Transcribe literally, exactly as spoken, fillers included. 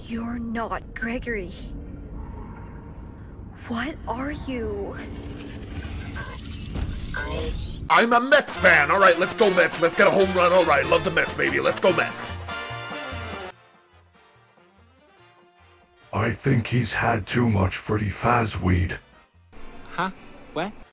You're not Gregory. What are you? I... I'm a Mets fan. All right, let's go Mets. Let's get a home run. All right, love the Mets, baby. Let's go Mets. I think he's had too much Freddy Fazweed. Huh? What?